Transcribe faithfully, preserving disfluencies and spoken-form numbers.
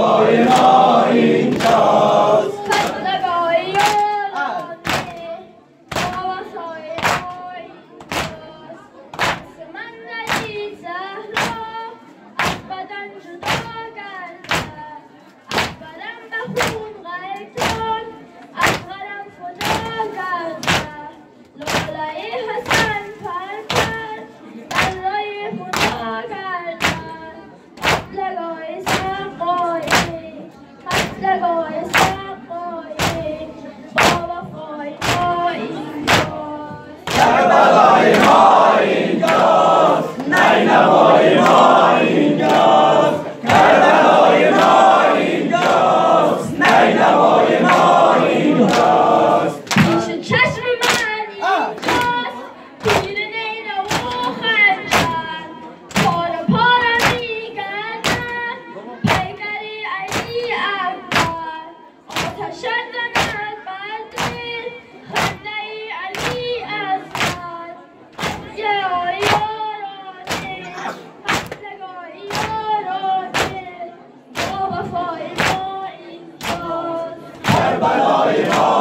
نوای ما اینجاست. خستگاه یارانه با وفای ما اینجاست. دست من رهی زهرا از بدن جدا کرده، از بدن به خون غیرتان از قلم فدا کرده. لاله حسن پرپر در رای خدا کردن. خستگاه سقایی خستگاه سقایی با وفای ما اینجاست. کربلای ما اینجاست، نینوای ما اینجاست. کربلای ما اینجاست، نینوای ما اینجاست. پیش چشم من اینجاست تیر نیره و خنجر، پاره پاره میگردد پیکری علی اکبر. آتشت زند بر دل خنده ای علی اصغر. خستگاه یارانه خستگاه یارانه با وفای ما اینجاست. کربلای ما